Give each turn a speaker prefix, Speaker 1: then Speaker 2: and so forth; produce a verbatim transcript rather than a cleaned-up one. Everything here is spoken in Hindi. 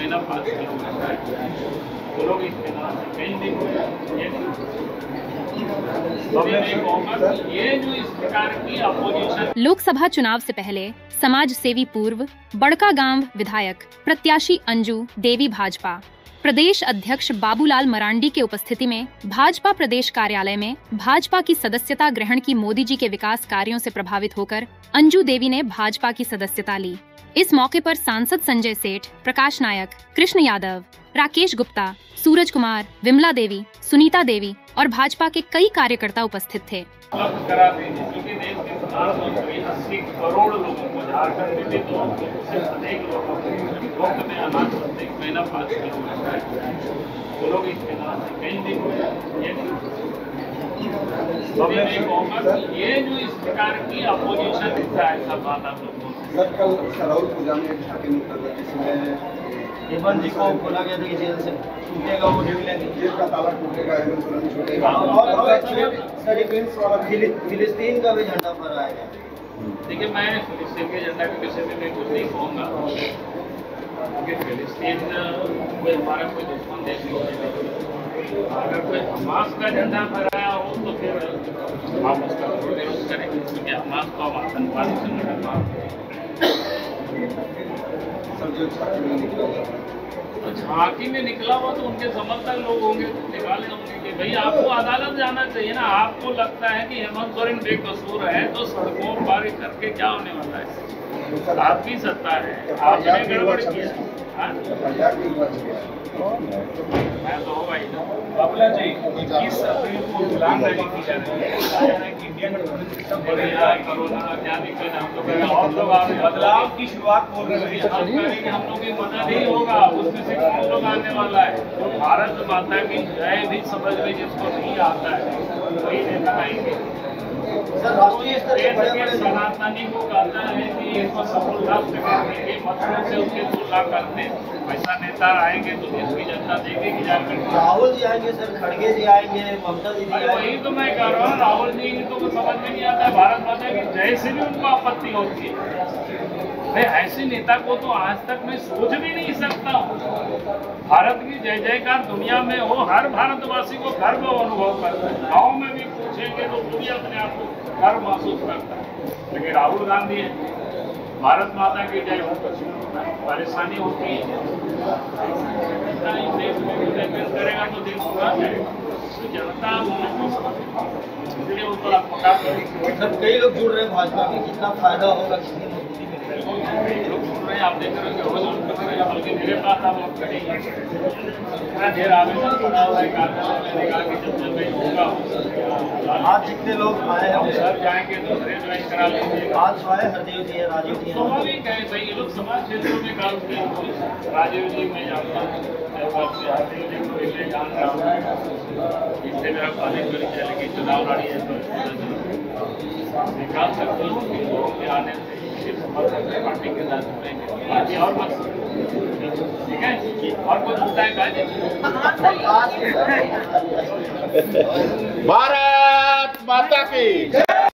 Speaker 1: महीना पाँच किलोमीटर है, वो लोग इसके नाम से कहीं नहीं ये जो इस प्रकार की अपोजिशन।
Speaker 2: लोकसभा चुनाव से पहले समाज सेवी पूर्व बड़का गांव विधायक प्रत्याशी अंजू देवी भाजपा प्रदेश अध्यक्ष बाबूलाल मरांडी के उपस्थिति में भाजपा प्रदेश कार्यालय में भाजपा की सदस्यता ग्रहण की मोदी जी के विकास कार्यों से प्रभावित होकर अंजू देवी ने भाजपा की सदस्यता ली। इस मौके पर सांसद संजय सेठ, प्रकाश नायक, कृष्ण यादव, राकेश गुप्ता, सूरज कुमार, विमला देवी, सुनीता देवी और भाजपा के कई कार्यकर्ता उपस्थित थे।
Speaker 1: करा देंगे क्योंकि देश के प्रधानमंत्री अस्सी करोड़ लोगों को झारखंड में भी तो उससे अधिक लोगों को मुफ्त में अनाज प्रत्येक महीना पाँच किलोमीटर है, वो लोग इसके नाम से कहीं नहीं ये मैं कहूँगा कि ये जो इस प्रकार की अपोजिशन दिखता है ऐसा बात आप लोग
Speaker 3: सर कल सराउल पूजा में छापे निकला जिसमें
Speaker 4: हेमंत जी को बोला गया था कि जेल से टूटेगा वो न्यूजीलैंड
Speaker 3: जेल का ताला टूटेगा, हेमंत सोरेन छूटेगा
Speaker 4: और फिलिस्तीन का भी झंडा फहराएगा।
Speaker 1: देखिए मैं फिलिस्तीन के झंडा के विषय में मैं कुछ नहीं कहूँगा क्योंकि फिलिस्तीन कोई हमारा कोई दुश्मन देश नहीं है। अगर कोई हमास का झंडा फहराया हो तो फिर हम उसका विरोध करेंगे क्योंकि हमास को हम आतंकवादी संगठन मानते हैं। तो झांकी में निकला हुआ तो उनके समर्थक लोग होंगे, निकाले होंगे कि भाई आपको अदालत जाना चाहिए ना। आपको लगता है कि हेमंत सोरेन बेकसूर है तो सड़कों पर करके क्या होने वाला है? आपकी सत्ता है, आपने गड़बड़ किया। मैं तो भाई बाबूलाल जी इक्कीस अप्रैल को गुलाम रैली की जा रही है कि इंडिया गठबंधन कोरोना क्या दिक्कत है, हम लोग और लोग बदलाव की शुरुआत बोल रहे हैं। हम करेंगे, हम लोग की मदद नहीं होगा, उसमें से कौन लोग आने वाला है? तो भारत माता की जय भी समझ में जिसको नहीं आता है वही नेता आएंगे। सनातनी को कहता है कि इसको सफल राष्ट्र करने के मसलों से उसके तुलना करते ऐसा नेता आएंगे तो देश की जनता देखेगी जाकर।
Speaker 4: राहुल जी आएंगे सर, खड़गे जी आएंगे, ममता जी आएंगे।
Speaker 1: वही तो मैं कह रहा हूँ, राहुल जी तो समझ में नहीं आता है। भारत माता की जय से भी उनको आपत्ति होती है। मैं ऐसे नेता को तो आज तक मैं सोच भी नहीं सकता हूँ। भारत की जय जयकार दुनिया में हो, हर भारतवासी को गर्व अनुभव करता है। गाँव में भी पूछेंगे तो दुनिया अपने आप को गर्व महसूस करता है। लेकिन राहुल गांधी है, भारत माता की जय हो, परेशानी होती है देश में करेगा तो देश पूरा जाएगा। तो जनता इसलिए वो थोड़ा पका
Speaker 4: सर कई लोग जुड़ रहे हैं भाजपा में, कितना फायदा होगा, कितनी मजबूती मिलेगी?
Speaker 1: लोग सुन रहे हैं, आप देख रहे हो बल्कि मेरे पास आप लोग खड़े हैं, इतना ढेर आवेदन पड़ा हुआ है कार्यालय में, निकाल के जब तक नहीं होगा
Speaker 4: आज जितने लोग आए हैं
Speaker 1: सर जाएंगे तो ट्रेन ज्वाइन करा लेंगे।
Speaker 4: आज जो है हरदेव जी है, राजीव जी है,
Speaker 1: स्वाभाविक है भाई, ये लोग समाज क्षेत्रों में काम किए। राजीव जी मैं जानता हूँ, हरदेव जी को इसलिए जान रहा हूँ, इससे मेरा कॉलेज परिचय, लेकिन चुनाव लड़ी है तो निकाल सकते हो कि लोगों के आने से पार्टी के साथ जुड़ेंगे और मत। ठीक है, और कुछ होता है
Speaker 5: भारत माता की।